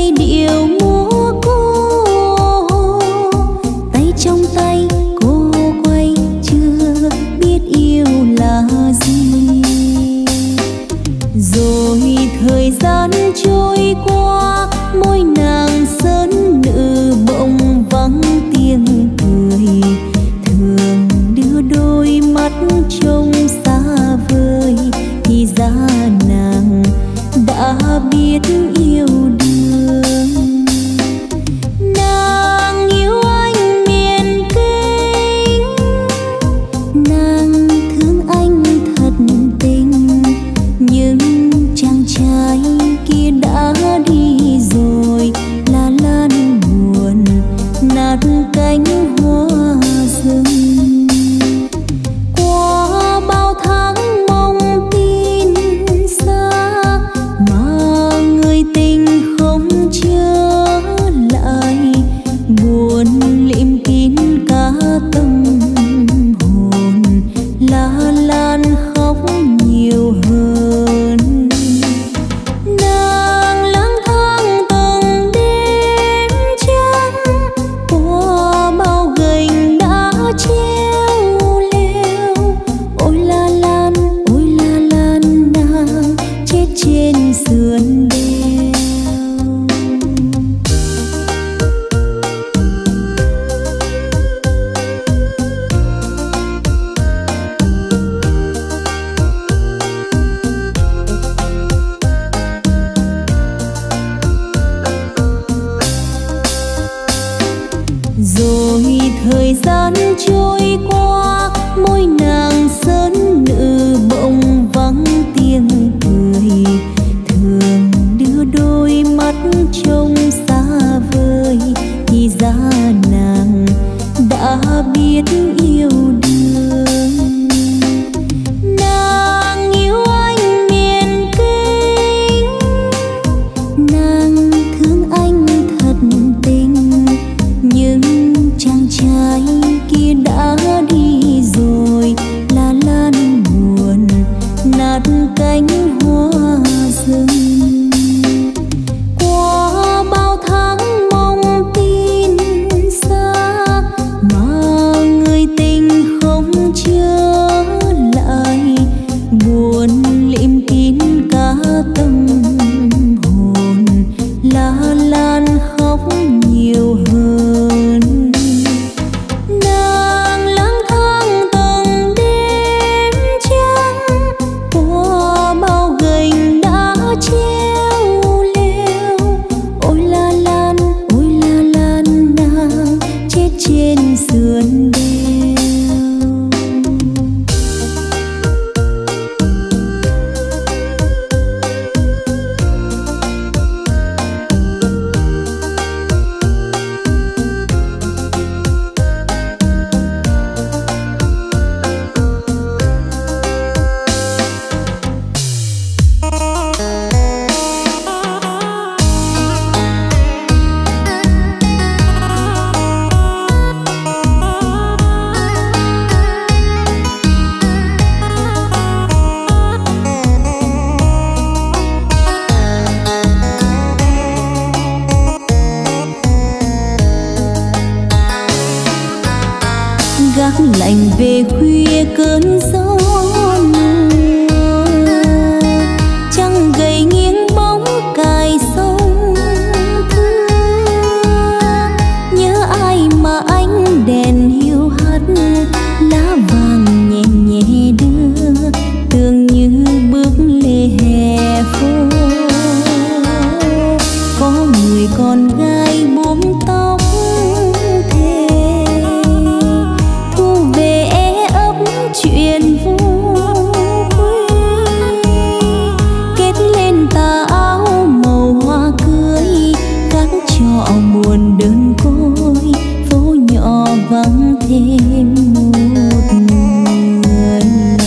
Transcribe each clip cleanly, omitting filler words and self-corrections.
giai điệu múa cô, tay trong tay cô quay chưa biết yêu là gì. Rồi thời gian trôi qua, môi nàng sơn nữ bỗng vắng tiếng cười. Thường đưa đôi mắt trông xa vời, thì ra nàng đã biết yêu đương. Nàng yêu anh miền Kinh, nàng thương anh thật tình, nhưng chàng trai kia đã đi rồi, lá lan buồn nát cánh hoa rừng. Qua bao tháng mong tin xa, mà người tình không trở lại, buồn liệm kín cả tâm hồn, lá lan khóc nhiều hơn. Nàng lang thang từng đêm trắng, qua bao gành đã treo leo. Ôi la lan nàng chết trên sườn đèo. Rồi thời gian trôi qua, môi nàng sơn nữ bỗng vắng tiếng cười. Thường đưa đôi mắt trông xa vời, thì ra nàng đã biết yêu đương. Nàng yêu anh miền Kinh, nàng thương anh thật tình, nhưng chàng trai kia đã đi rồi, lá lan buồn nát cánh hoa rừng. Qua bao tháng mong tin xa, mà người tình không trở lại, buồn liệm kín cả tâm hồn, lá lan khóc nhiều hơn. Nàng lang thang từng đêm trắng, qua bao gành đã treo leo. Ôi la lan nàng chết trên sườn đèo. Gác lạnh về khuya cơn gió mùa, trăng gầy nghiêng bóng cài sông thưa. Nhớ ai mà ánh đèn hiu hắt, lá vàng nhẹ nhẹ đưa, tưởng như bước lê hè phố. Có người con gái buông tóc thề, thu về é ấp chuyện vô quê, kết lên tà áo màu hoa cưới, các trọ buồn đơn côi, phố nhỏ vắng thêm một người.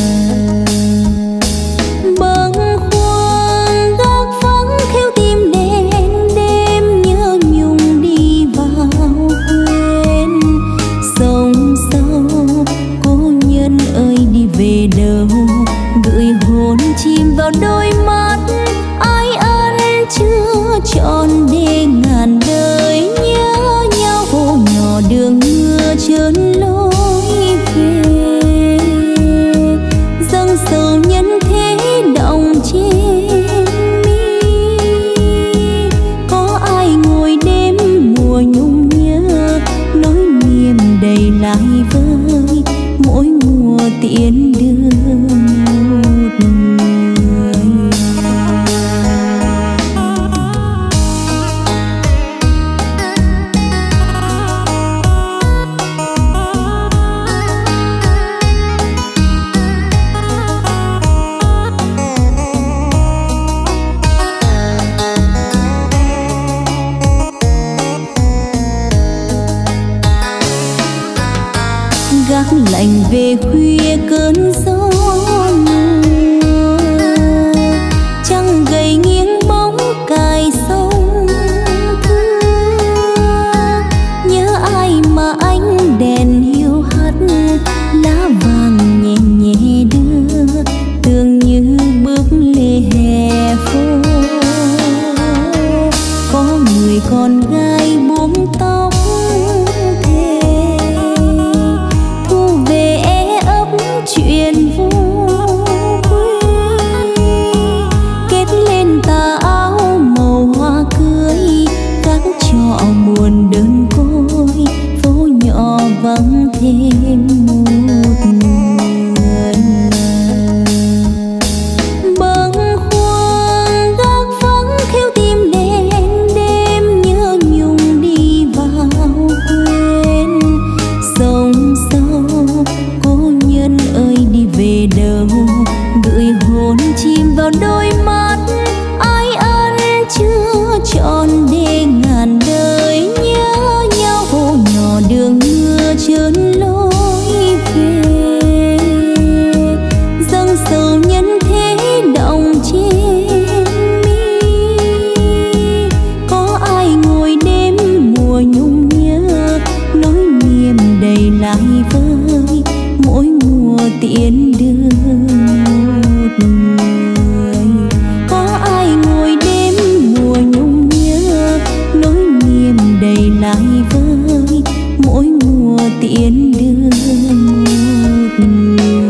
Bâng khuâng gác vắng theo tim đen đêm, nhớ nhung đi vào quên. Sông sâu cô nhân ơi đi về đâu, gửi hồn chìm vào đôi mắt ai ân chưa trọn đêm tiễn đưa một người. Gác lạnh về khuya cơn gió mùa, trăng gầy nghiêng bóng cài sông thưa. Nhớ ai mà ánh đèn hiu hắt, lá vàng nhẹ nhẹ đưa, tưởng như bước lê hè phố. Có người con gái buông tóc chuyện vô quy, kết lên tà áo màu hoa cưới, các trọ buồn đơn côi, phố nhỏ vắng thêm một người. Bâng khuâng gác vắng theo tim đen đêm, nhớ nhung đi vào quên. Sông sâu ơi đi về đâu, gửi hồn chìm vào đôi mắt ai ân chưa trọn để ngàn đời nhớ nhau. Phố nhỏ đường mưa trơn lối về, dâng sầu nhân thế động trên mi. Có ai ngồi đêm mùa nhung nhớ, nỗi niềm đầy lại vơi mỗi mùa tiễn đưa một người. Có ai ngồi đêm mùa nhung nhớ, nỗi niềm đầy lại vơi mỗi mùa tiễn đưa một người.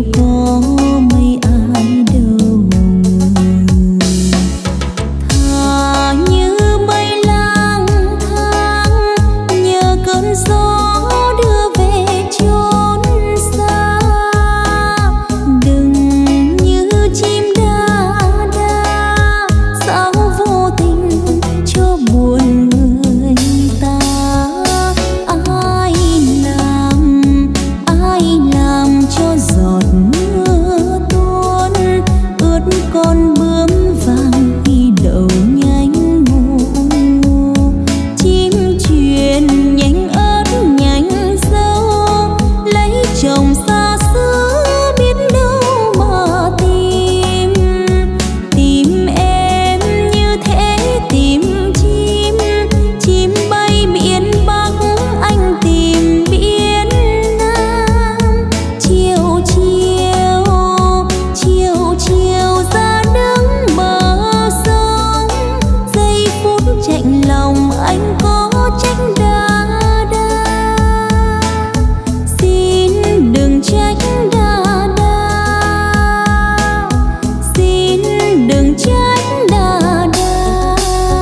yêu có mấy ai đâu ngờ. Thà như mây lang thang nhờ cơn gió đưa về chốn xa, đừng như chim đa đa sao vô tình cho buồn người ta. Ai làm cho giọt mưa tuôn ướt con bướm vàng khi đậu nhánh ngô. Chim truyền nhánh ớt nhánh dâu lấy chồng xa xứ biết đâu mà tìm. Tìm em như thế tìm chim, chim bay biển Bắc anh tìm biển Nam. Chiều chiều chiều chiều ra đứng bờ sông, giây phút chạnh lòng anh có trách đa đa. Xin đừng trách đa đa, xin đừng trách đa đa.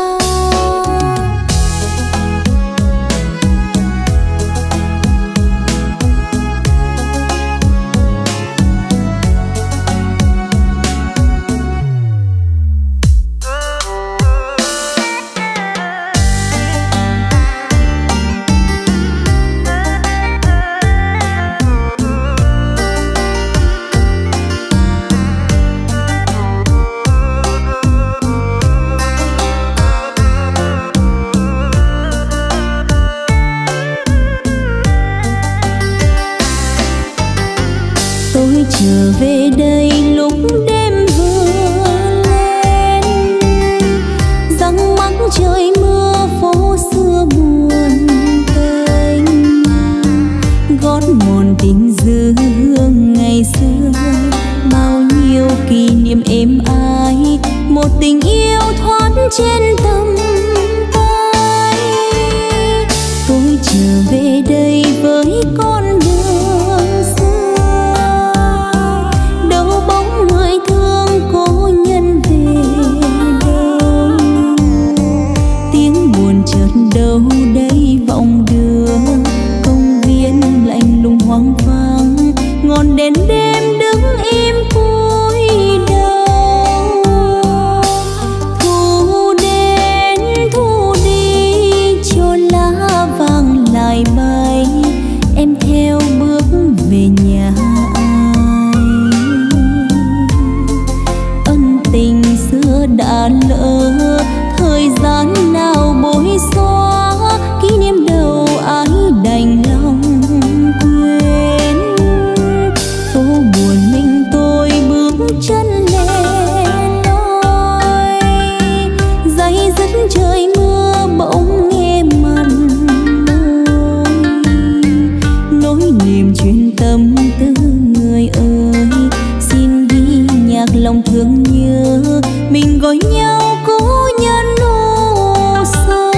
Tôi trở về đây lúc đêm vừa lên, răng mắc trời mưa phố xưa buồn tênh. Gót mòn tình dư hương ngày xưa, bao nhiêu kỷ niệm êm ái, một tình yêu thoát trên tầm tay. Tôi trở về đây với con đường xưa, đâu bóng người thương cố nhân về đâu. Tiếng buồn chợt đâu đây vọng đưa, công viên lạnh lùng hoang vắng, ngọn đèn đêm đứng im cúi đầu. Thu đến thu đi cho lá vàng lại bay, em theo bước về nhà ai. Ân tình xưa đã lỡ, thời gian nào bối xóa, kỷ niệm đâu ai đành lòng quên. Phố buồn mình tôi bước chân lẻ loi, dây dứt trời mưa bỗng nghe mặn môi. Nỗi niềm chuyên tâm tư người ơi, xin ghi nhạc lòng thương nhớ, mình gọi nhau cố nhân u sầu.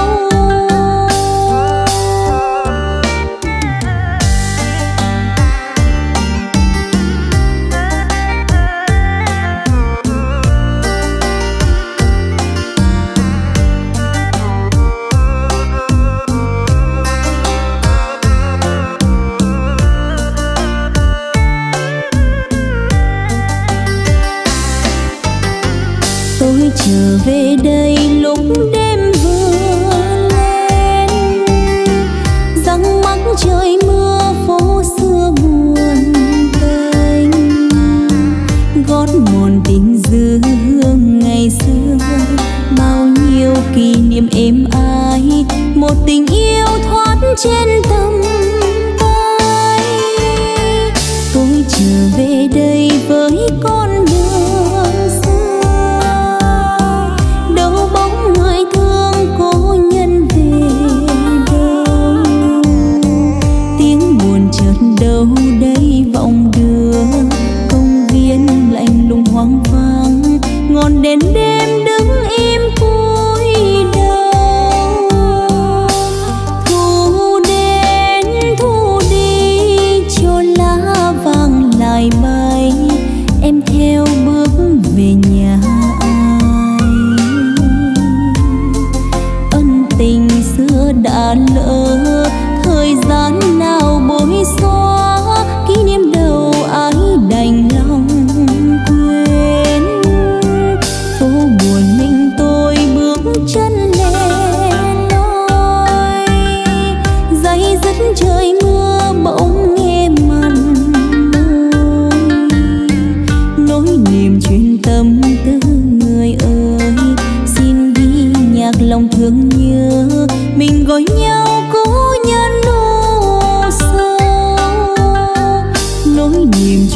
Tôi trở về đây lúc đêm vừa lên, răng mắc trời mưa phố xưa buồn tênh. Gót mòn tình dư hương ngày xưa, bao nhiêu kỷ niệm êm ái, một tình yêu thoát trên tầm tay. Tôi trở về đây với con đường xưa, đâu bóng người thương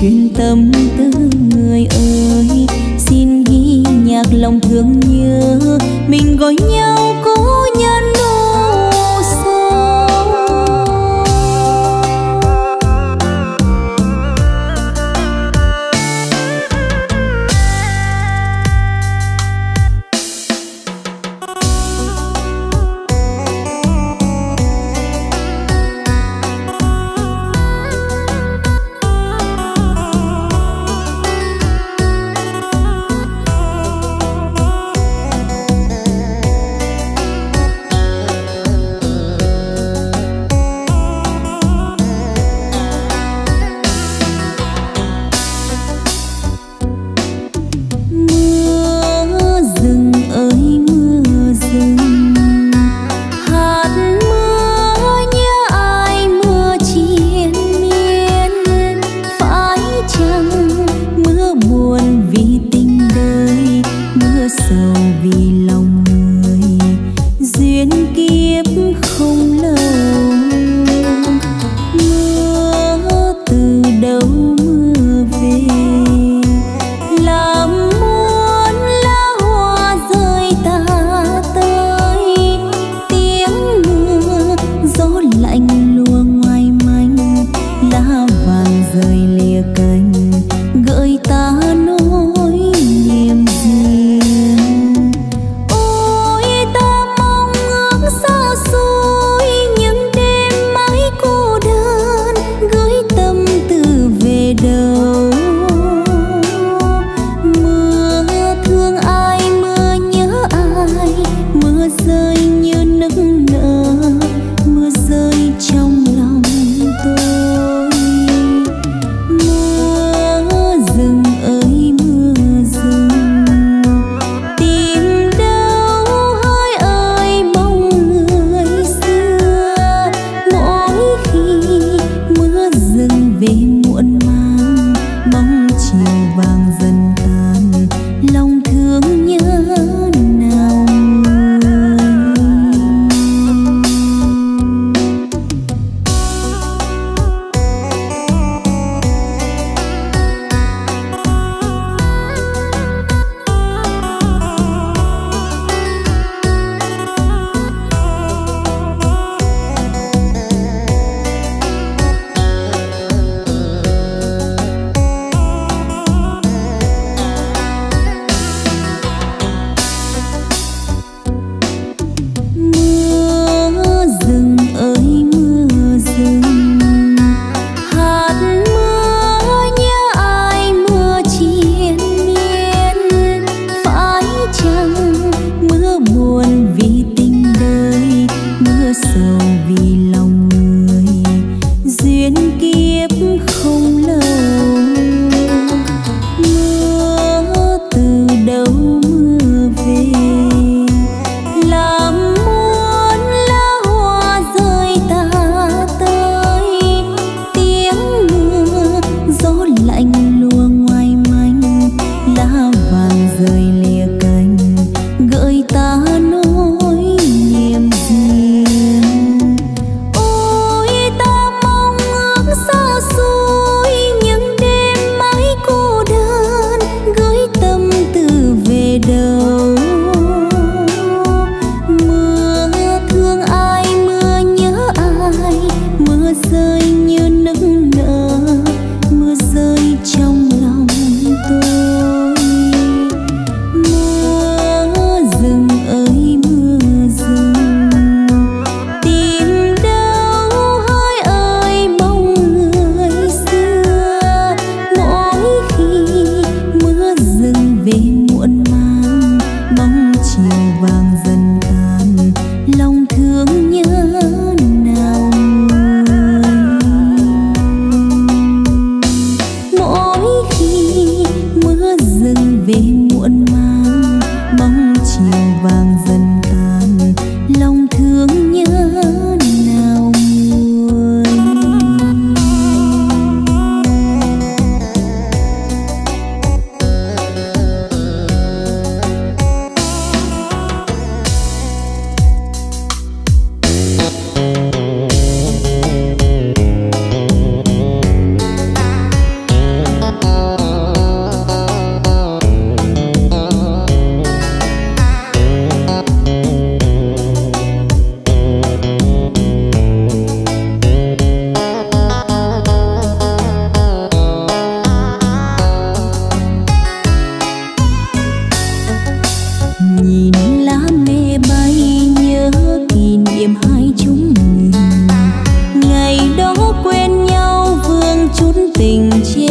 truyền tâm tư người ơi, xin ghi nhạc lòng thương nhớ, mình gọi nhau cố nhân nụ sâu.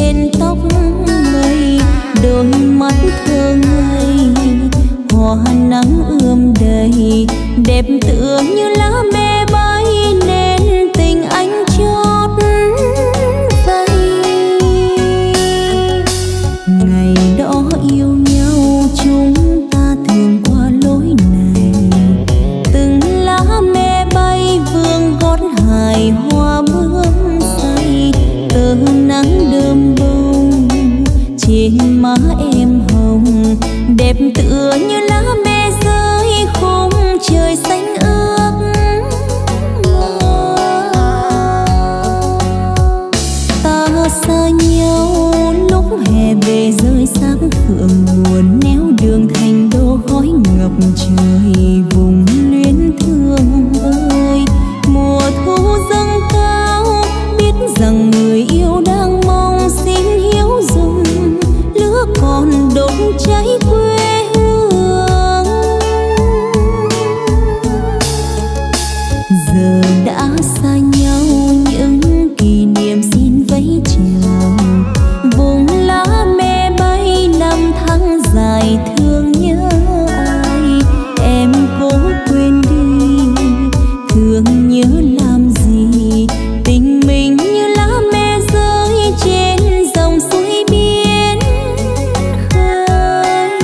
trên tóc mây, đôi mắt thơ ngây hoa nắng ươm đầy, đẹp tựa như lá me bay nên tình anh chót vây. Ngày đó yêu nhau chúng ta thường qua lối này, từng lá me bay vương gót hài hoa bướm say, tờ nắng đơm bông trên má em hồng, đẹp tựa như lá me rơi khung trời xanh ước mơ. Ta xa nhau lúc hè về rơi sáng phượng nguồn, néo đường thành đô khói ngập trời vùng luyến thương ơi. Mùa thu dâng cao biết rằng người yêu đang mong, xin hiếu dùng lửa còn đốt cháy quê hương. Giờ đã xa nhau những kỷ niệm xin vẫy chào, vùng lá me bay năm tháng dài thương nhớ ai. Em cố quên đi thương nhớ làm gì, tình mình như lá me rơi trên dòng suối biển khơi.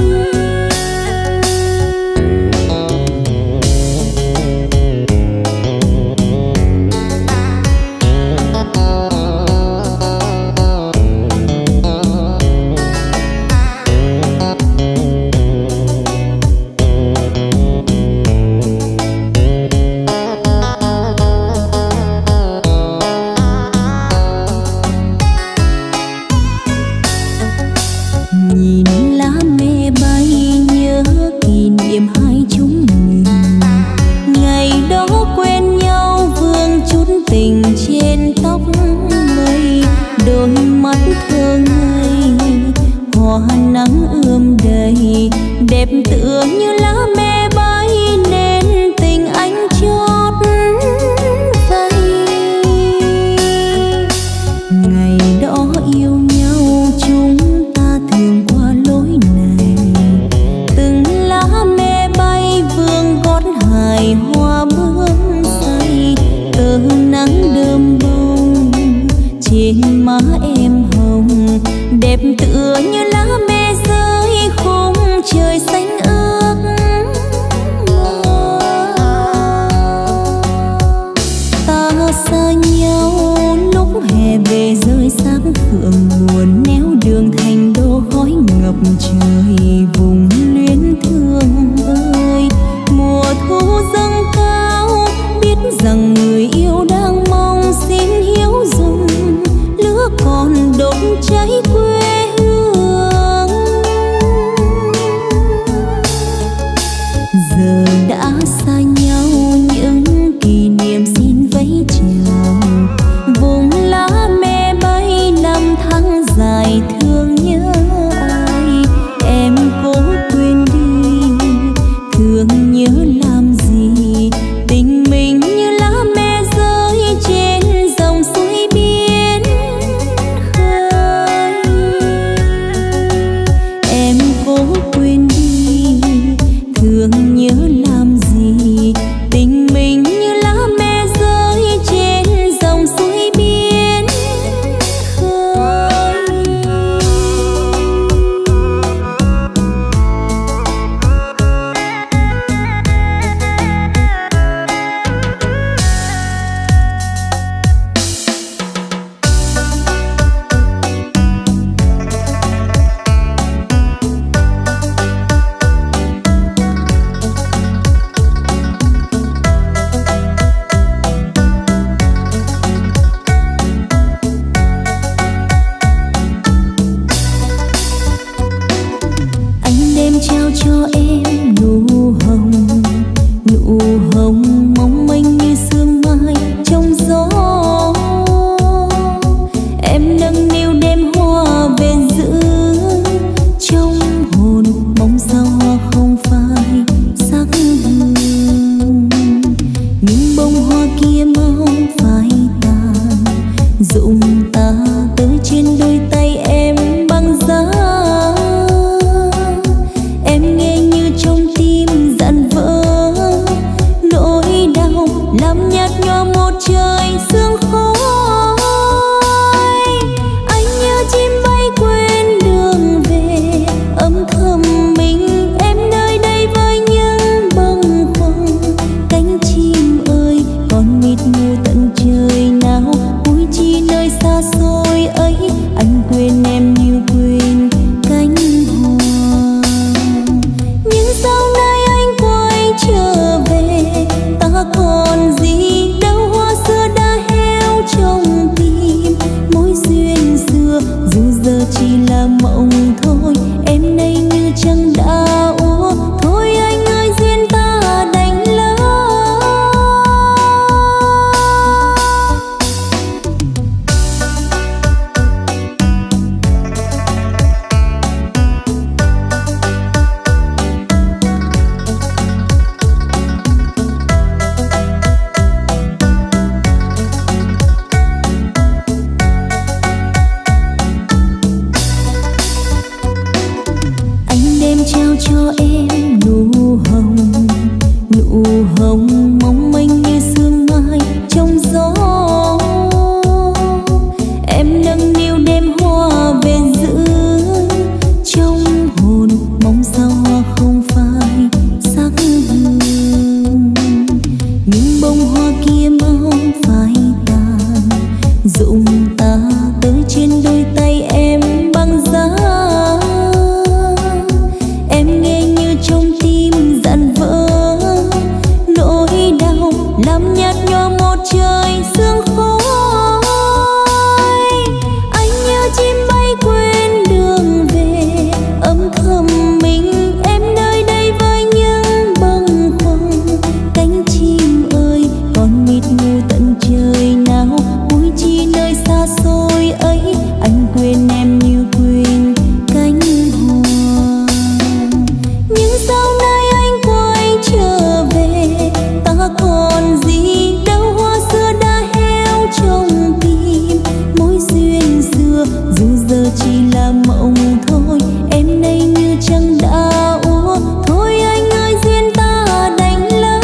Nhìn lá me bay nhớ kỷ niệm hai chúng mình, ngày đó quen nhau vương chút tình trên tóc mây, đôi mắt thơ ngây hoa nắng ươm đầy, đẹp tựa như lá me bay nên tình anh chót vây. Ngày đó yêu nhau chúng ta thường qua lối này, từng lá me bay vương gót hài hoa bướm say, tờ nắng đơm bông trên má em hồng, đẹp tựa như lá me rơi khung trời xanh ước mơ. Ta xa nhau lúc hè về rơi sáng phượng nguồn, néo đường thành đô khói ngập trời vùng luyến thương ơi. Mùa thu dâng cao biết rằng người yêu đang mong, xin hiếu dùng lửa còn đốt cháy quê hương. Giờ đã xa nhau những kỷ niệm xin vẫy chào, vùng lá me bay năm tháng dài thương nhớ ai. Em cố quên đi thương nhớ làm gì, tình mình như lá me rơi trên dòng suối biển khơi. Em cố quên đi thương nhớ làm gì, tình mình như lá me rơi trên dòng suối biển khơi. tay em băng giá. Em nghe như trong tim dặn vỡ, nỗi đau làm nhạt nhòa một trời sương khói. Anh như chim bay quên đường về, âm thầm mình em nơi đây với những bâng khuâng. Cánh chim ơi còn mịt mù tận trời nào, ôi chi nơi xa xôi ấy anh quên em như quên cánh hoa. Nhưng sau này anh quay trở về, ta còn gì đâu, hoa xưa đã héo trong tim. Mối duyên xưa dù giờ chỉ là mộng thôi, em nay như trăng đã úa. Thôi anh ơi duyên ta đành lỡ. Anh đem trao cho em nụ hồng mong manh như sương mai trong gió. Em nâng niu đem hoa về giữ trong hồn, mong sao hoa không phai sắc hương. Nhưng bông hoa kia mau phai tàn, rụng ta tới trên đôi tay em băng giá. Em nghe như trong tim dặn vỡ, nỗi đau làm nhạt nhòa một trời sương khói. Anh như chim bay quên đường về, âm thầm mình em nơi đây với những bâng khuâng. Cánh chim ơi còn mịt mù tận trời nào, ôi chi nơi xa xôi ấy anh quên em như quên cánh hoa. Nhưng sau này anh quay trở về, ta còn gì đâu, hoa xưa đã héo trong tim. Mối duyên xưa dù giờ chỉ là mộng thôi, em nay như trăng đã úa. Thôi anh ơi duyên ta đành lỡ.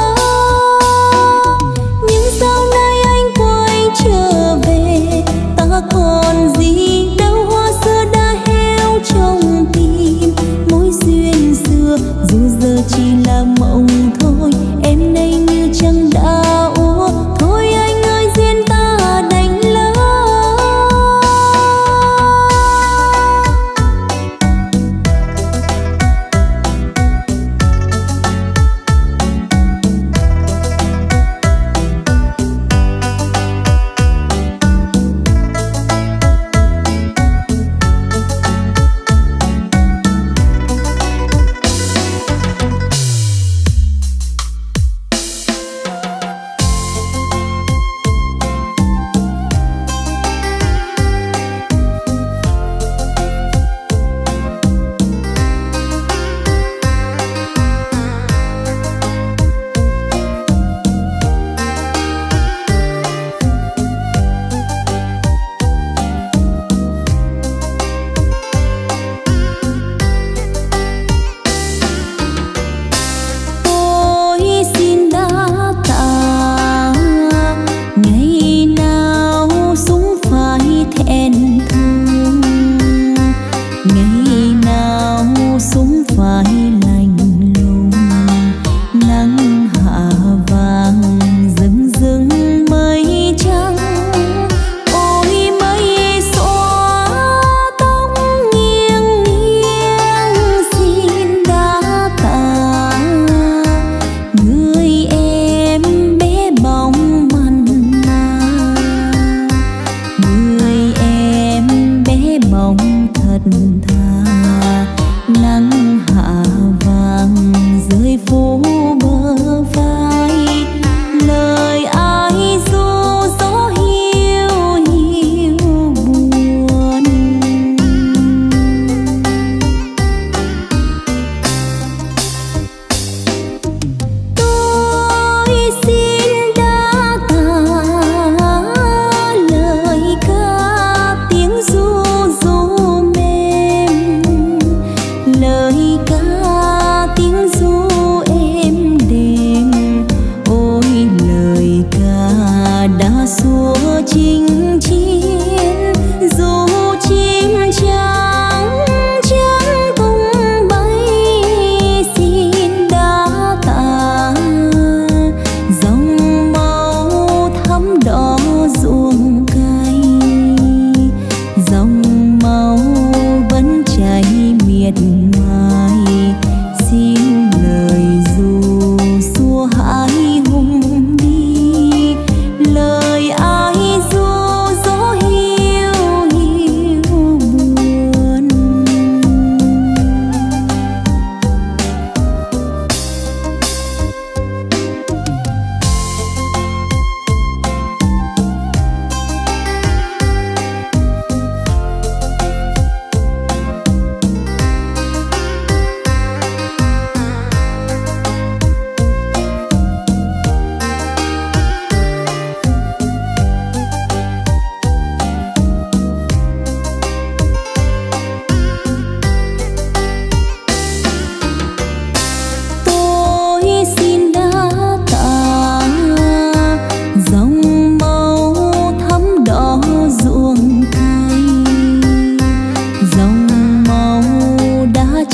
Nhưng sau này anh quay trở về, ta còn gì đâu, hoa xưa đã héo trong tim. Mối duyên xưa dù giờ chỉ là mộng thôi, em nay như trăng đã úa. Thôi anh ơi duyên ta đành lỡ.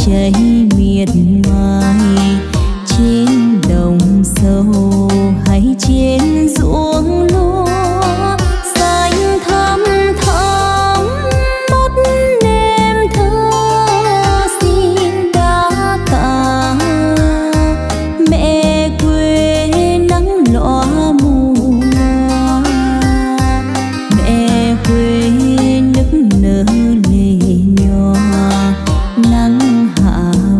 chảy miệt mài trên đồng sâu hay trên ruộng lúa xanh thắm thắm một đêm thơ xin đã cả mẹ quê nắng ló mùa mẹ quê nức nở lệ nhòa nắng hạ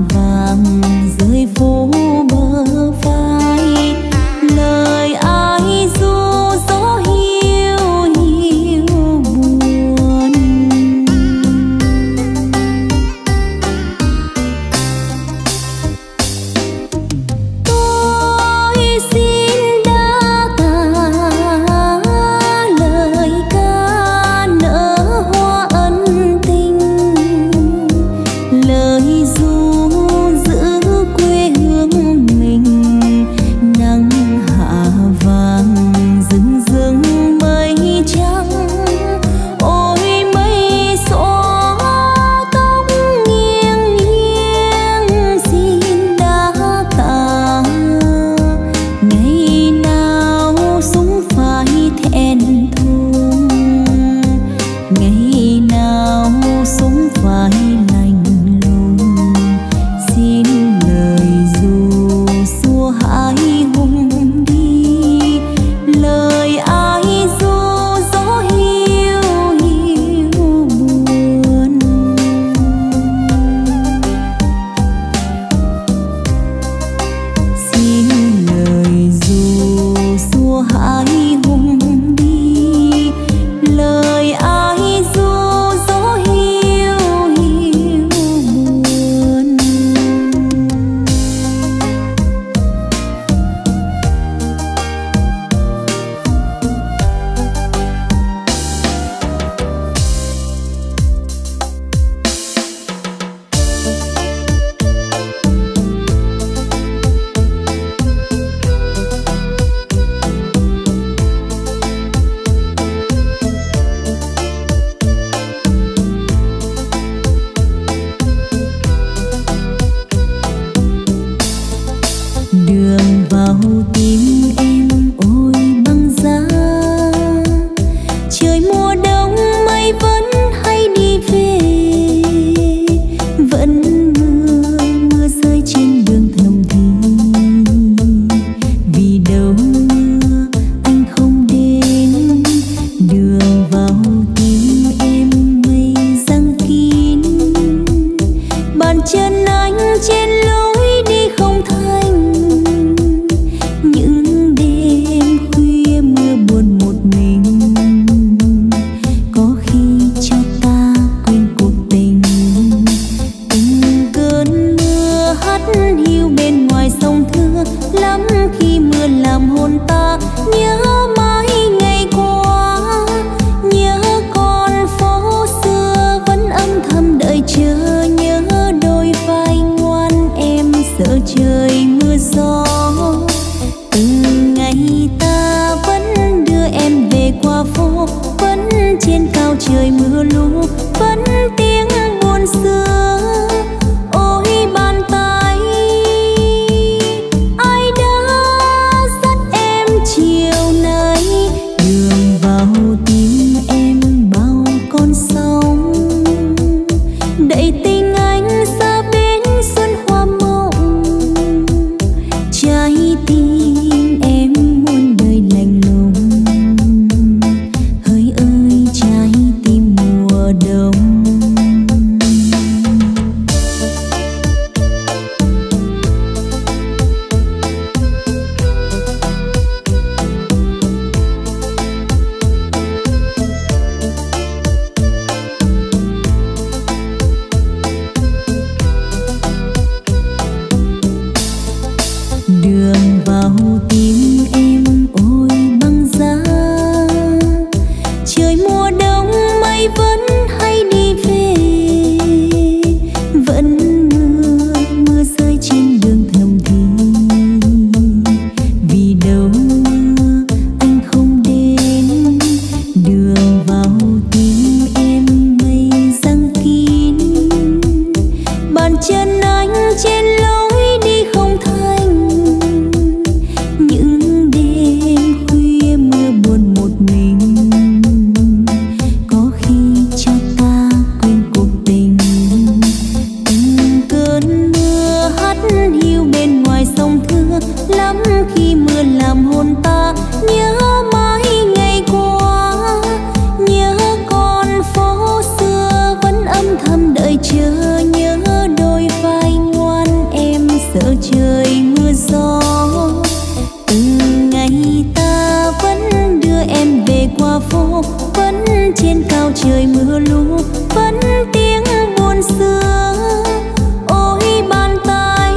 âm thầm đợi chờ nhớ đôi vai ngoan em sợ trời mưa gió. Từng ngày ta vẫn đưa em về qua phố, vẫn trên cao trời mưa lũ, vẫn tiếng buồn xưa. Ôi bàn tay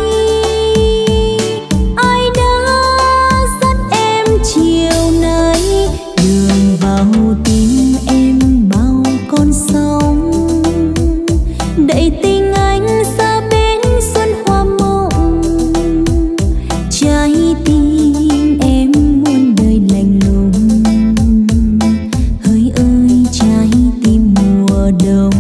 ai đã dắt em chiều nay, đường vào tim em bao con sóng, đẩy tình anh xa bên xuân hoa mộng. Trái tim em muôn đời lạnh lùng, hỡi ơi trái tim mùa đông.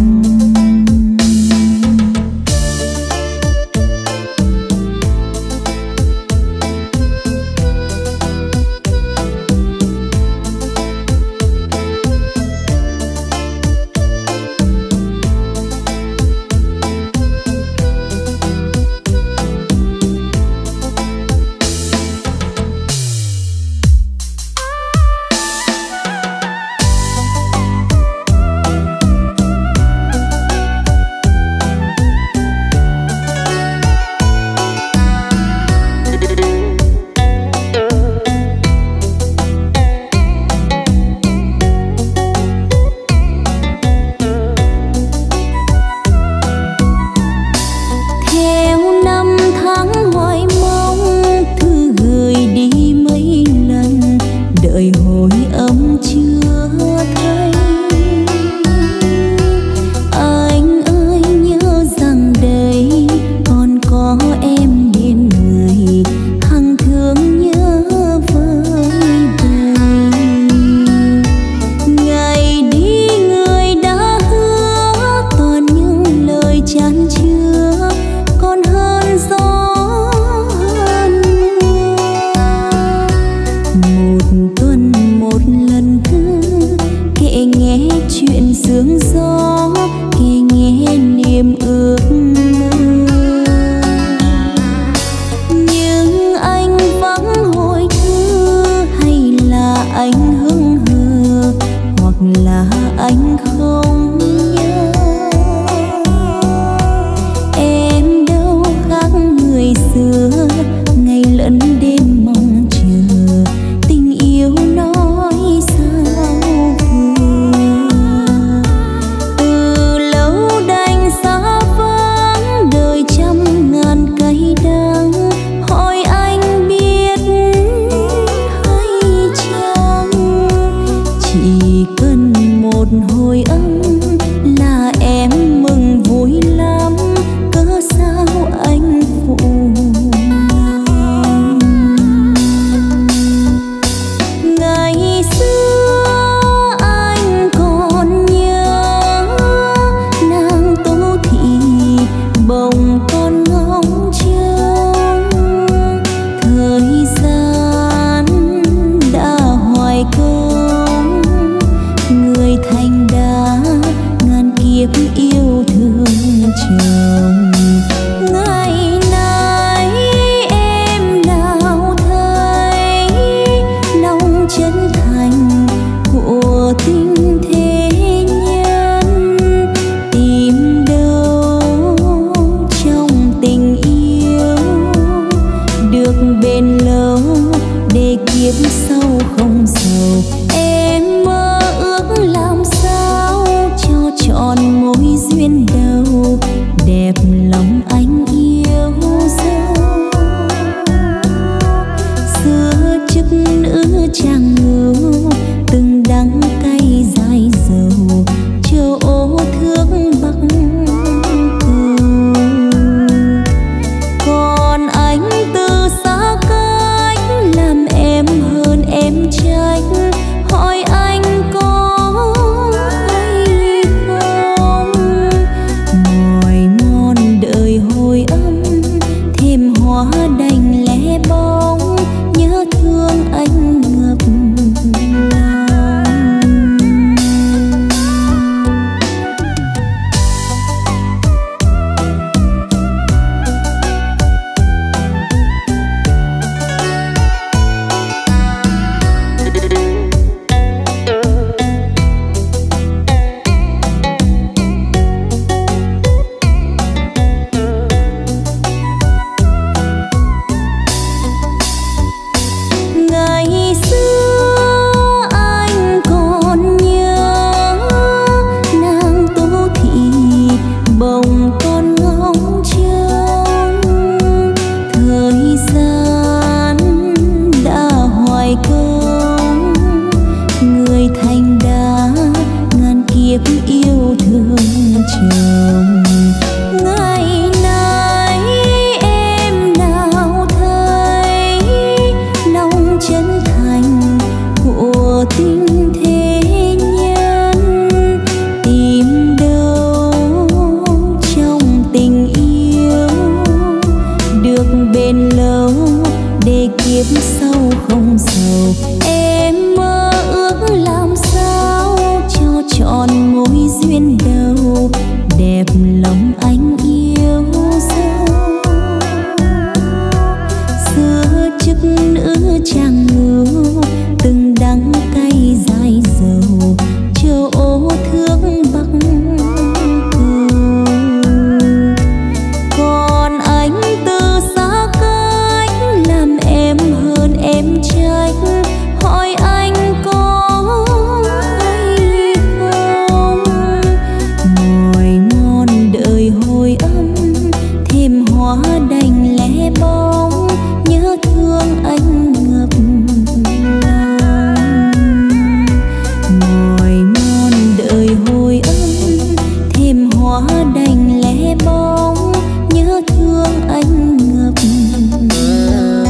bóng nhớ thương anh ngập ngừng.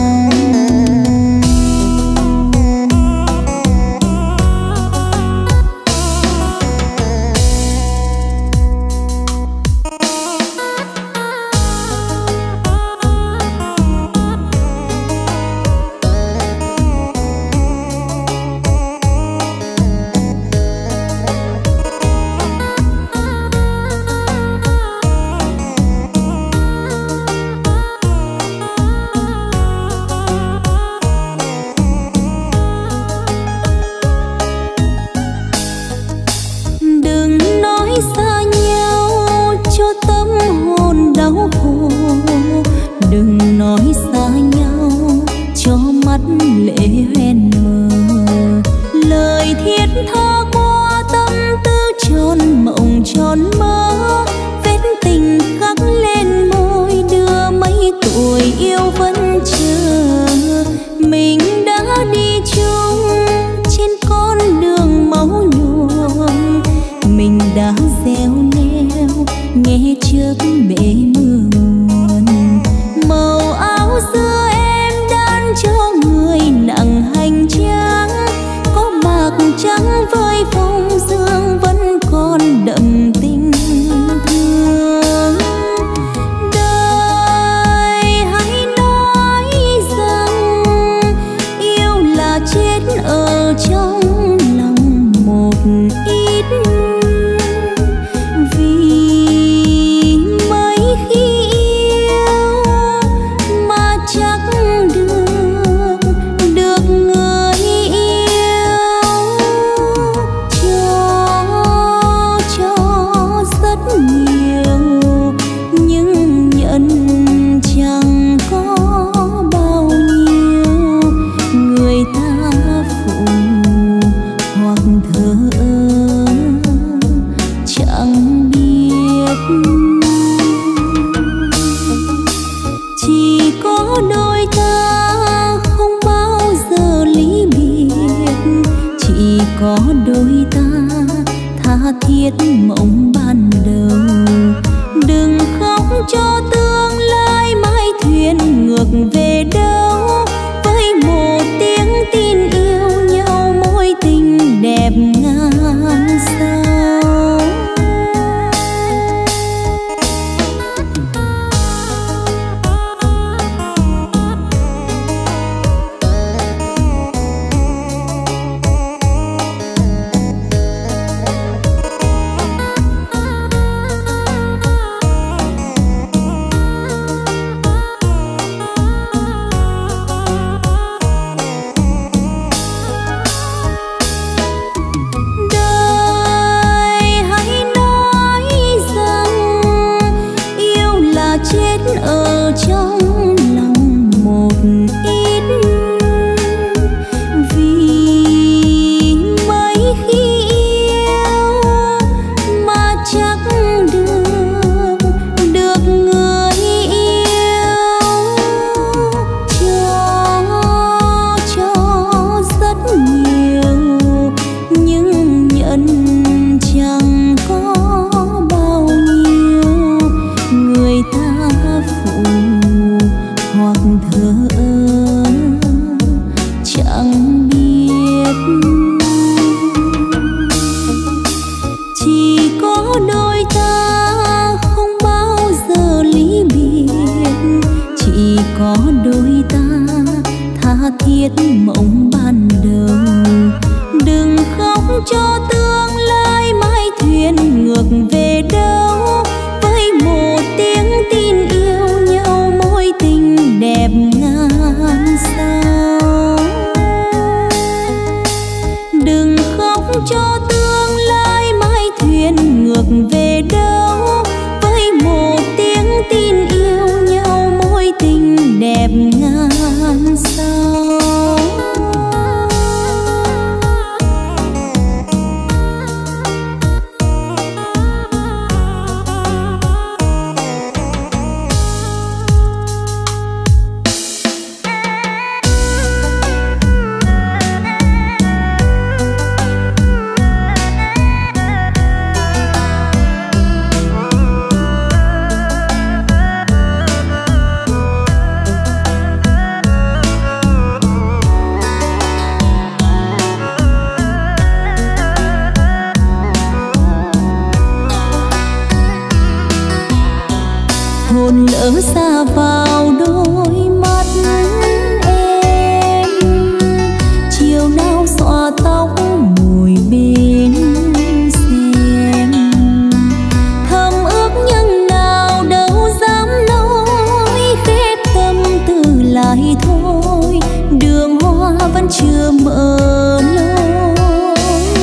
hồn lỡ xa vào đôi mắt em, chiều nào xõa tóc ngồi bên xem, thầm ước nhưng nào đâu dám nói, khép tâm tư lại thôi, đường hoa vẫn chưa mở lối,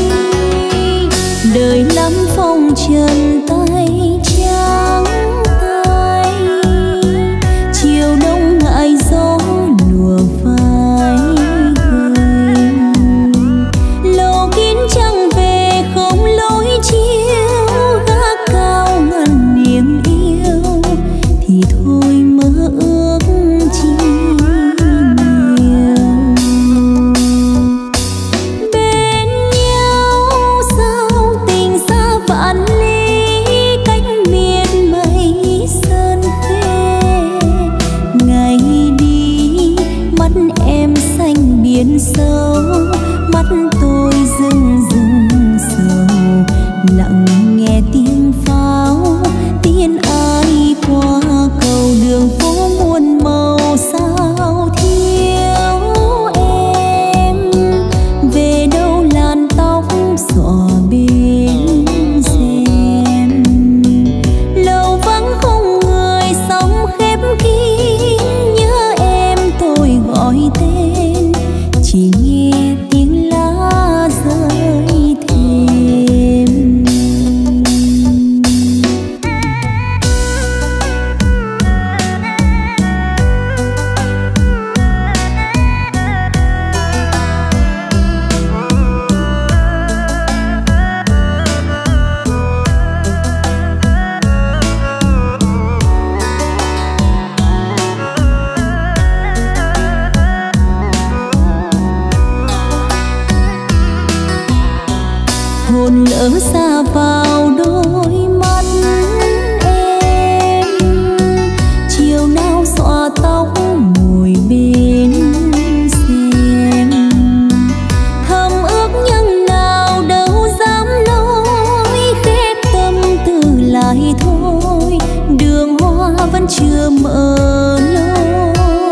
đời lắm phong trần tay trắng tay, chiều đông ngại gió lùa vai gầy, lầu kín trăng về không lối chiếu, gác cao ngăn niềm yêu thì thôi mơ ước chi nhiều. Bên nhau sao tình xa vạn ly, cách miệt mây sơn khê, ngày đi mắt em xanh biển sâu, mắt tôi rưng rưng sầu, lặng nghe tiếng pháo tiên ai qua cầu, đường phố muôn màu sao thiếu em, về đâu làn tóc xõa bên xem, lầu vắng không người sóng khép kín, nhớ em tôi gọi tên, chỉ nghe tiếng lá rơi thêm. Hồn lỡ xa vào đôi mắt em, chiều nào xõa tóc ngồi bên xem, thầm ước nhưng nào đâu dám nói, khép tâm tư lại thôi, đường hoa vẫn chưa mở lối,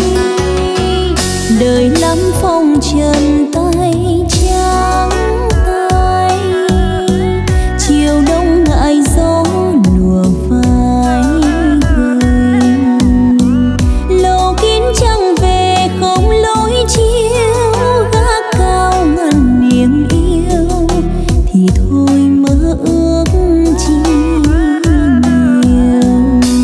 đời lắm phong trần tay trắng tay, chiều đông ngại gió lùa vai gầy, lầu kín trăng về không lối chiếu, gác cao ngăn niềm yêu thì thôi mơ ước chi nhiều.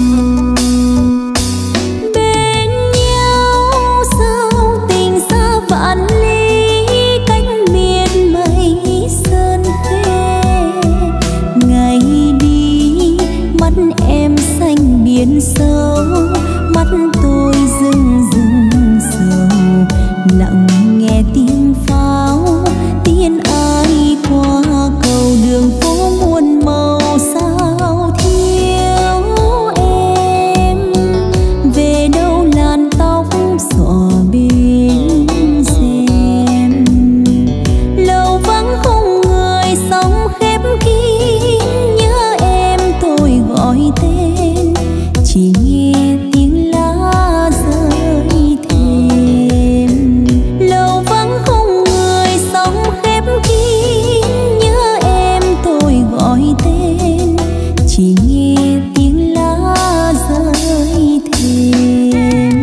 Bên nhau sao tình xa vạn ly, cách miệt mây sơn khê, ngày đi mắt em xanh biển sâu, mắt tôi rưng rưng sầu, lặng nghe tiếng pháo tiên ai qua cầu, đường phố muôn màu sao thiếu em, về đâu làn tóc xõa bên xem, lầu vắng không người sóng khép kín, nhớ em tôi gọi tên, chỉ nghe tiếng lá rơi thêm, lầu vắng không người sóng khép kín, nhớ em tôi gọi tên, chỉ nghe tiếng lá rơi thêm.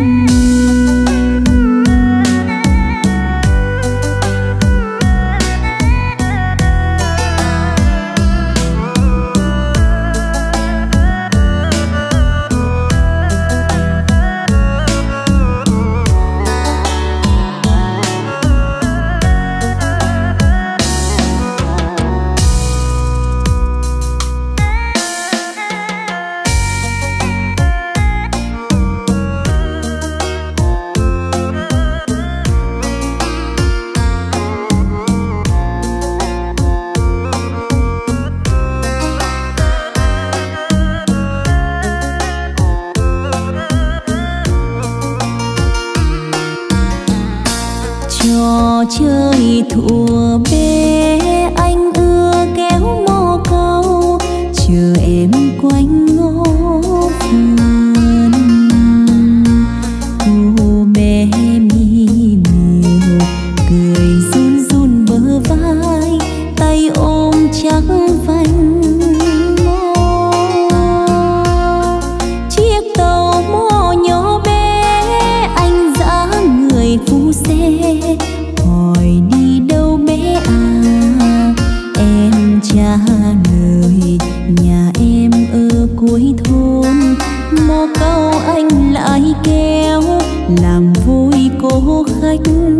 Trò chơi thuở bé anh ưa kéo mò câu, chờ em quanh ngõ vườn. kéo làm vui cô khách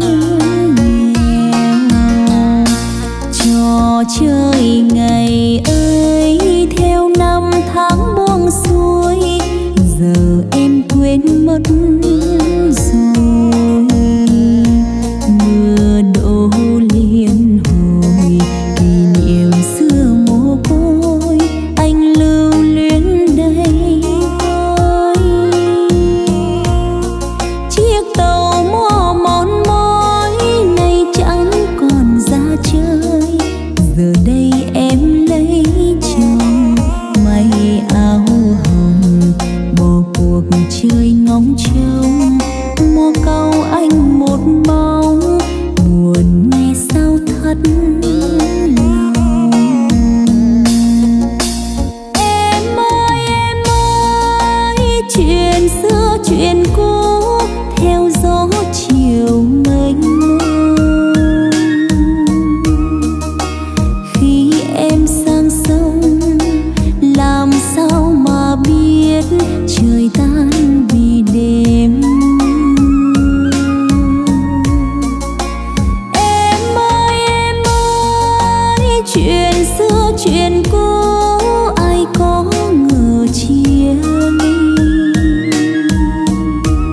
nghèo. Trò chơi ngày ấy theo năm tháng buông xuôi, giờ em quên mất rồi. Mưa đổ liên hồi kỷ niệm xưa mồ côi, anh lưu luyến đây thôi. Chiếc tàu mò mòn mỏi nay chẳng còn ra chơi, giờ đây em lấy chồng may áo hồng, bỏ cuộc chơi ngóng trông. Mò câu anh một bóng buồn nghe sao thất lòng. Em ơi chuyện xưa chuyện cũ theo gió chiều mênh mông. Khi em sang sông làm sao mà biết trời tan vì đêm. Em ơi chuyện xưa chuyện cũ ai có ngờ chia ly.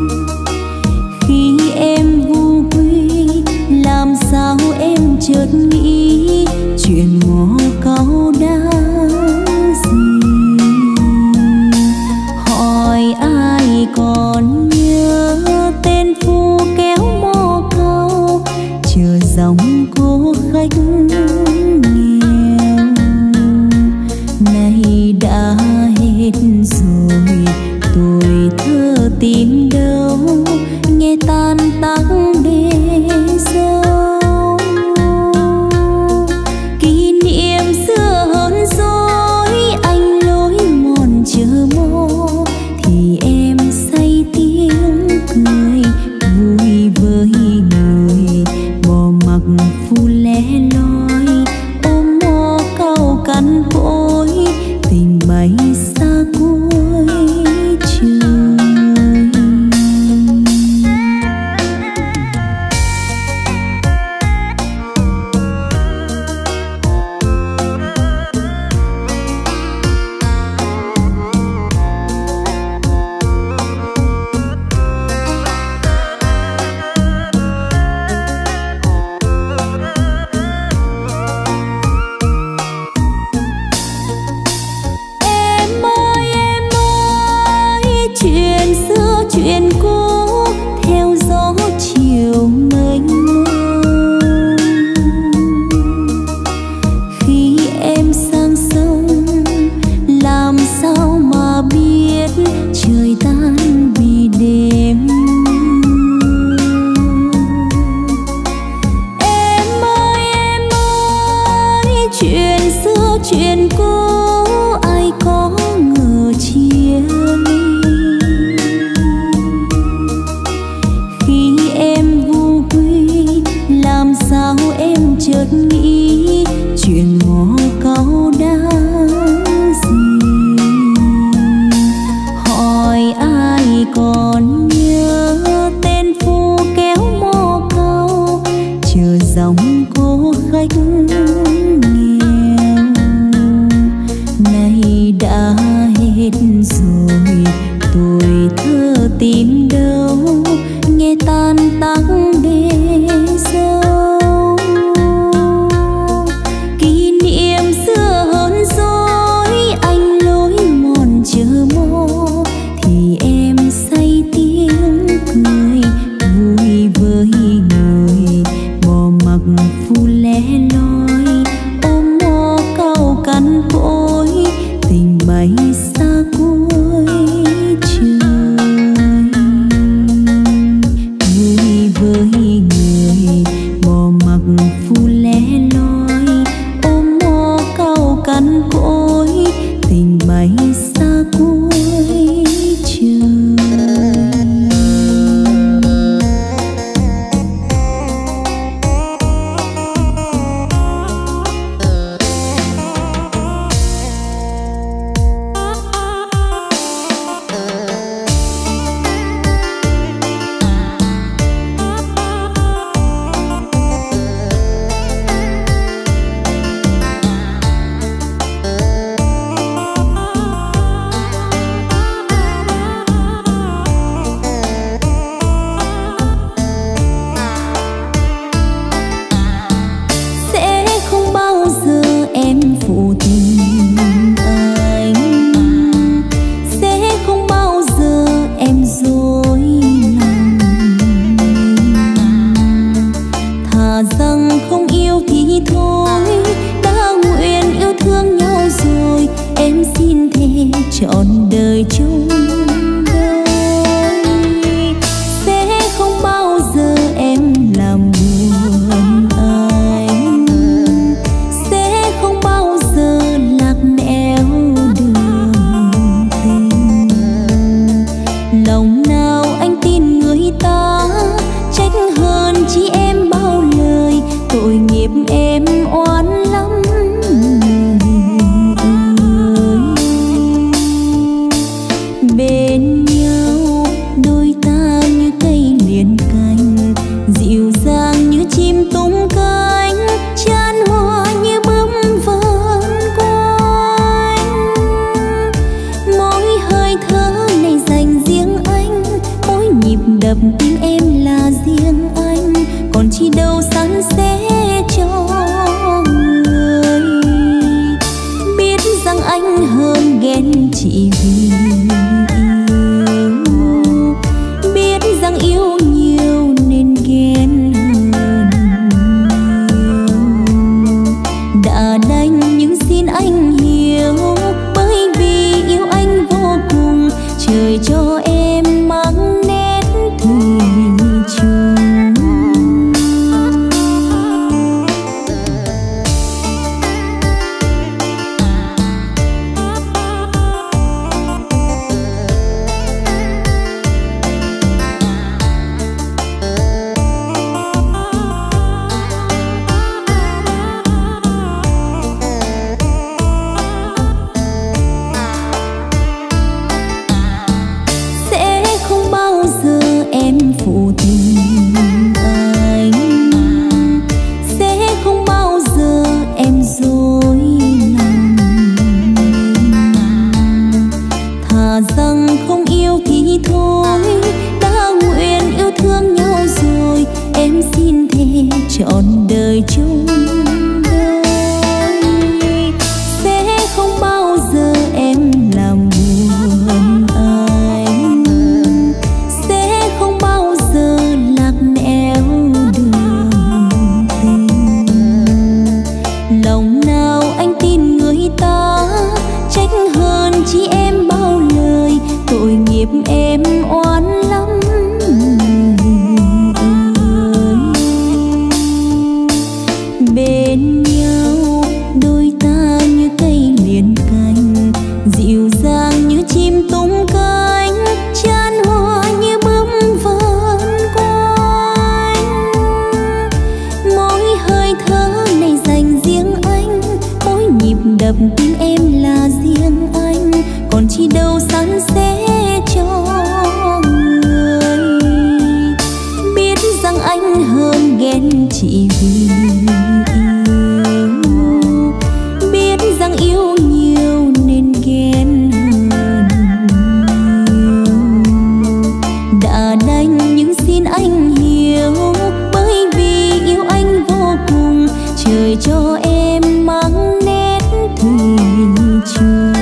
đời chung đôi. Sẽ không bao giờ em làm buồn anh, sẽ không bao giờ lạc nẻo đường tình. Lòng nào anh tin người ta, trách hơn chỉ em bao lời, tội nghiệp em oan lắm. Bên nhau đôi ta như cây liền cành, dịu dàng như chim tung cánh, chan hoa như bướm vờn quanh. Mỗi hơi thở này dành riêng anh, mỗi nhịp đập tim em là riêng anh, còn chi đâu san sẻ cho người. Biết rằng anh hơn ghen chỉ vì rằng yêu nhiều nên ghen hơn nhiều. Đã đành nhưng xin anh hiểu, bởi vì yêu anh vô cùng, trời cho em mang nét thủy chung. Phụ tình anh, sẽ không bao giờ em dối lòng mình. Thà rằng không yêu thì thôi, đã nguyện yêu thương nhau rồi, em xin thề trọn đời chung đôi. Sẽ không bao giờ em làm buồn anh, sẽ không bao giờ lạc nẻo đường tình. Lòng nào anh tin người ta, trách hơn chỉ em bao lời, tội nghiệp em oan lắm. Bên nhau đôi ta như cây liền cành, dịu dàng như chim tung cánh, chan hoa như bướm vờn quanh. Mỗi hơi thở này dành riêng anh, mỗi nhịp đập tim em là riêng anh, còn chi đâu san sẻ cho người. Biết rằng anh hơn ghen chỉ vì yêu, biết rằng yêu nhiều nên ghen hơn nhiều. Đã đành nhưng xin anh hiểu, bởi vì yêu anh vô cùng, trời cho em mang nét thủy chung.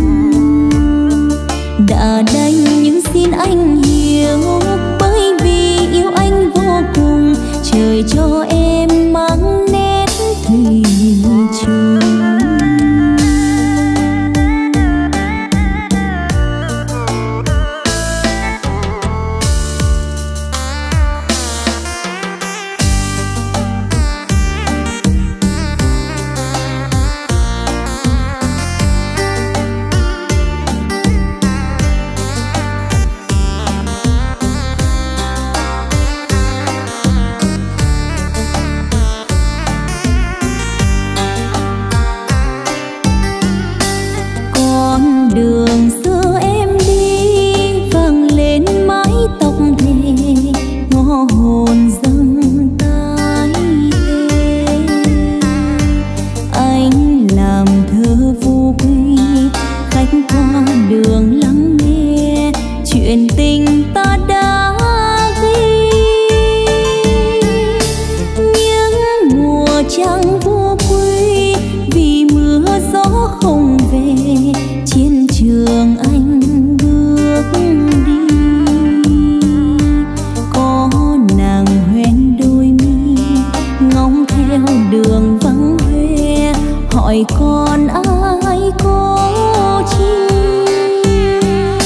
Đã đành nhưng xin anh hiểu, bởi vì yêu anh vô cùng, trời cho em mang nét thủy chung. Đường xưa em đi vang lên mái tóc thề, ngõ hồn dâng tái tê. Anh làm thơ vô quy, khách qua đường lắng nghe chuyện tình ta đã ghi. Những mùa trăng vô quy, vì mưa gió không về, chiến trường anh bước đi. Có nàng hoen đôi mi, ngóng theo đường vắng hoe, hỏi con ai có chi.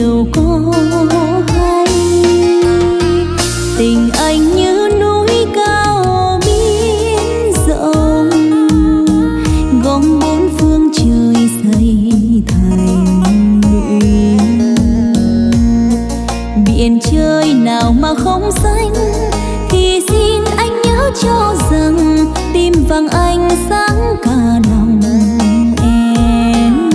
hiểu có hay. Tình anh như núi cao biển rộng, gom bốn phương trời xây thành biển. Biển trời nào mà không xanh, thì xin anh nhớ cho rằng tim vàng anh sáng cả lòng em.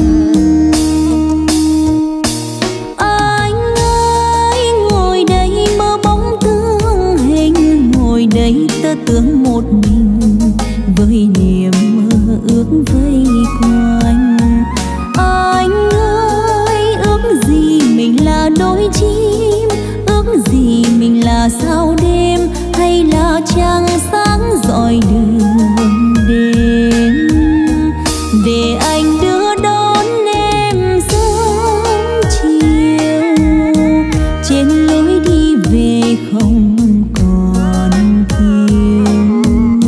Anh ơi ngồi đây mơ bóng tương hình, ngồi đây tơ tưởng một mình với niềm mơ ước vây quanh. Anh ơi ước gì mình là đôi chim, ước gì mình là sao đêm, hay là trăng sáng rọi đường đêm, để anh đưa đón em sớm chiều trên lối đi về không còn thiếu.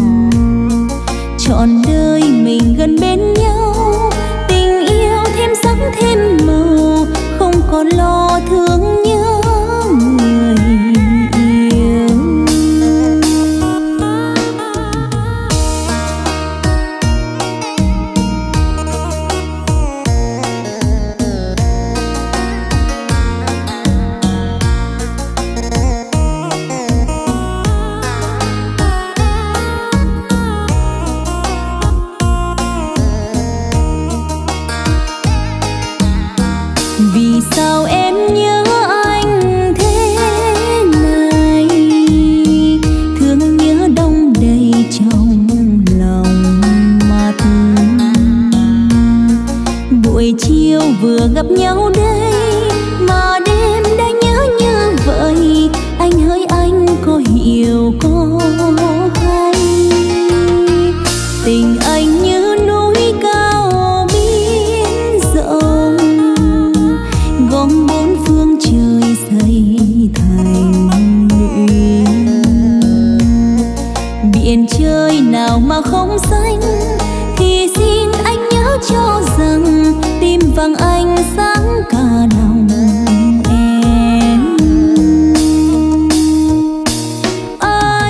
Trọn đời mình gần bên nhau, tình yêu thêm sắc thêm màu, không còn lo thương nhớ người yêu. Vì sao em nhớ anh thế này, thương nhớ đong đầy trong lòng mắt. Buổi chiều vừa gặp nhau đây mà đêm đã nhớ như vậy, anh hỡi anh có hiểu có hay. Tình anh như núi cao biển rộng, gom bốn phương trời xây thành biển. Biển trời nào mà không xanh, thì xin anh nhớ cho rằng tim vàng anh sáng cả lòng em.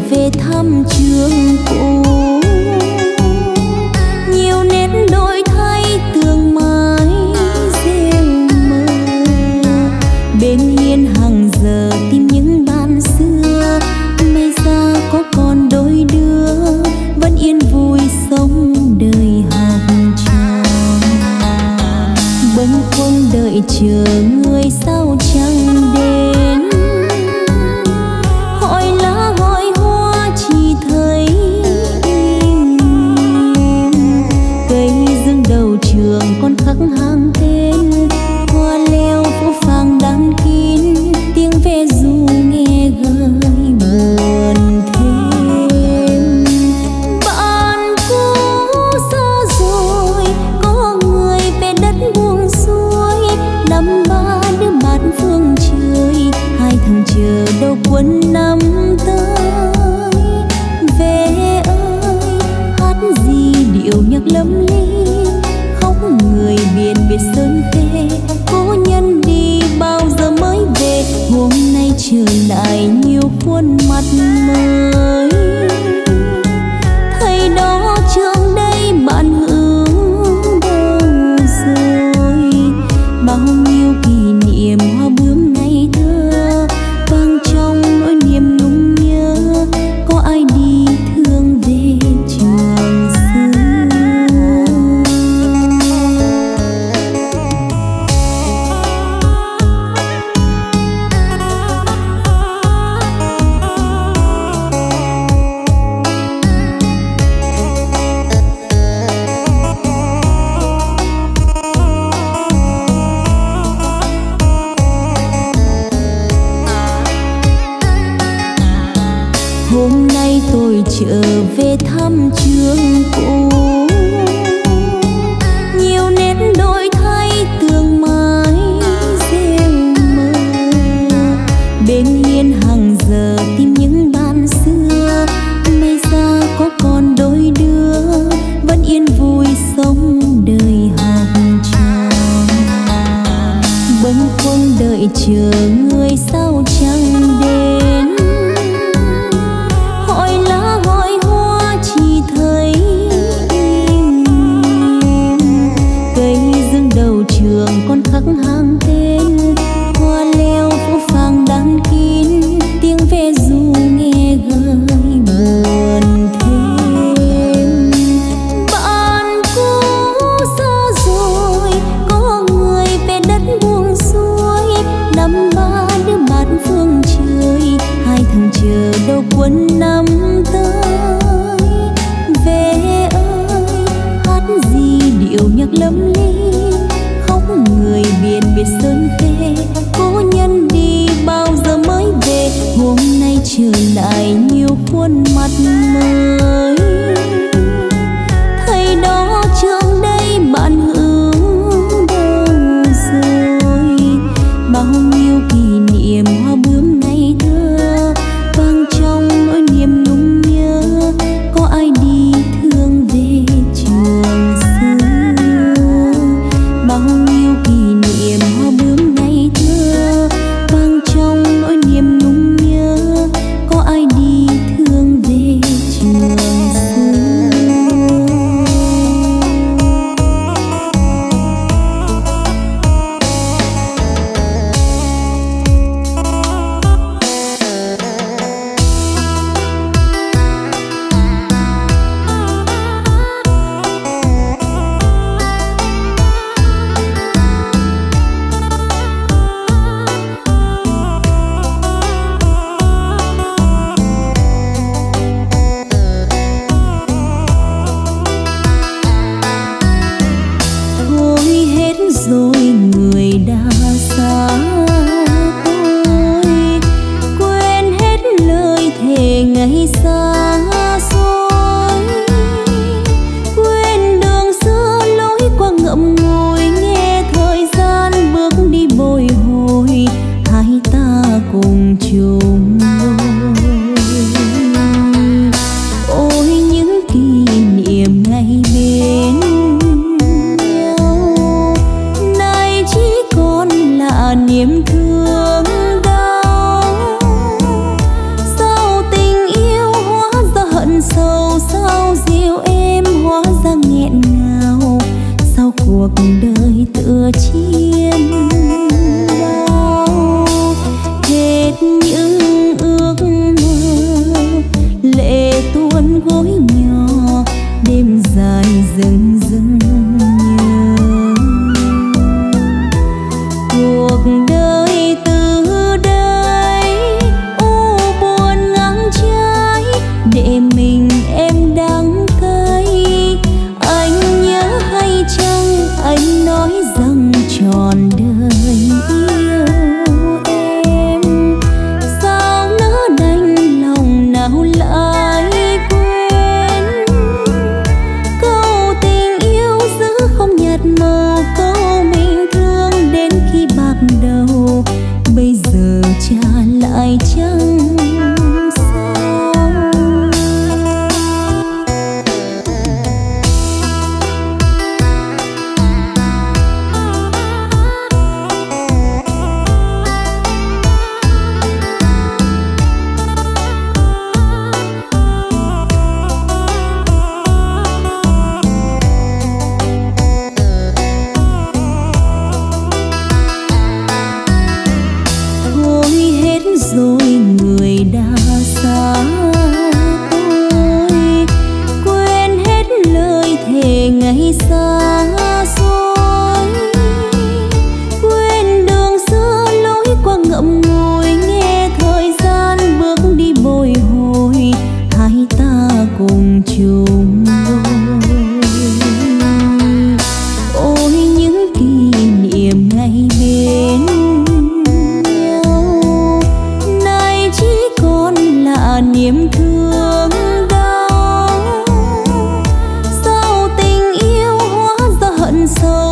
về thăm trường cũ, nhiều nét đổi thay tường mái rêu mơ, bên hiên hàng giờ tìm những ban xưa, may ra có còn đôi đứa vẫn yên vui sống đời học trò. Bâng khuâng đợi chờ người sao chẳng đến, hỏi lá hỏi hoa chỉ thấy im. Cây dương đầu trường còn khắc hàng tên, hoa leo phố phàng đan kín, tiếng ve ru nghe gợi buồn thêm. Bạn cũ xa rồi, có người về đất buông xuôi, năm ba đứa bạn phương trời, hai thằng chờ đâu quân năm tới. Về ơi hát gì điệu nhạc lâm ly, khóc người biển biệt sơn khê, cố nhân đi bao giờ mới về. Hôm nay trở lại nhiều khuôn mặt mới, thầy đó trường đây bạn hướng đâu rồi. Bao nhiêu kỷ niệm hoa bướm ngày thơ, vang trong nỗi niềm nhung nhớ, có ai đi thương về trường xưa. Hôm nay tôi trở về thăm trường cũ, nhiều nét đổi thay tường mái rêu mơ, bên hiên hàng giờ tìm những ban xưa, may ra có còn đôi đứa vẫn yên vui sống đời học trò. Bâng khuâng đợi chờ người sao chẳng đến, hỏi lá hỏi hoa chỉ thấy im. Cây dương đầu trường còn khắc hàng tên, hoa leo phố phàng đan kín, tiếng ve ru nghe gợi buồn thêm. Bạn cũ xa rồi, có người về đất buông xuôi, năm ba đứa bạn phương trời, hai thằng chờ đâu quân năm tới. Về ơi hát gì điệu nhạc lâm ly, khóc người biển biệt sơn khê, cố nhân đi bao giờ mới về. Hôm nay trở lại nhiều khuôn mặt mới, thầy đó trường đây bạn hướng đâu rồi. Bao nhiêu kỷ niệm hoa bướm ngày thơ, vang trong nỗi niềm nhung nhớ, có ai đi thương về trường xưa. Bao nhiêu kỷ niệm hoa bướm ngày thơ, vang trong nỗi niềm nhung nhớ, có ai đi thương về trường xưa. Thôi hết rồi người đã xa tôi, quên hết lời thề ngày xa xôi, quên đường xưa lối qua ngậm ngùi, nghe thời gian bước đi bồi hồi, hai ta cùng chung đôi. Ôi những kỷ niệm ngày bên nhau, nay chỉ còn là niềm thương đau. Sao tình yêu cuộc đời tựa chim bao, hết những ước mơ lệ tuôn gối nhỏ, đêm dài dừng dừng nhớ. Cuộc đời từ đây u buồn ngang trái, để mình em đắng cay. Anh nhớ hay chăng anh nói rằng trọn đời yêu em, sao nỡ đành lòng nào lại quên. Câu tình yêu giữ không nhạt màu, câu mình thương đến khi bạc đầu, bây giờ trả lại chẳng sao. Rồi người đã xa tôi, quên hết lời thề ngày xa xôi, quên đường xưa lối qua ngậm ngùi, nghe thời gian bước đi bồi hồi, hai ta cùng chung đôi. Ôi những kỷ niệm ngày bên niềm thương đau, sao tình yêu hóa ra hận sâu.